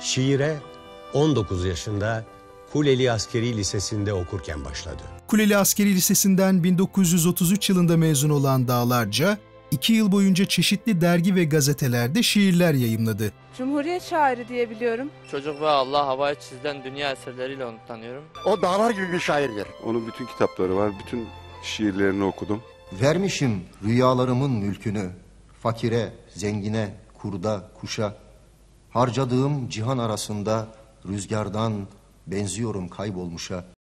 Şiire 19 yaşında Kuleli Askeri Lisesi'nde okurken başladı. Kuleli Askeri Lisesi'nden 1933 yılında mezun olan Dağlarca, 2 yıl boyunca çeşitli dergi ve gazetelerde şiirler yayımladı. Cumhuriyet şairi diye biliyorum. Çocuk ve Allah havaya çizilen dünya eserleriyle onu tanıyorum. O dağlar gibi bir şairdir. Onun bütün kitapları var, bütün şiirlerini okudum. Vermişim rüyalarımın mülkünü, fakire, zengine, kurda, kuşa. Harcadığım cihan arasında rüzgardan benziyorum kaybolmuşa.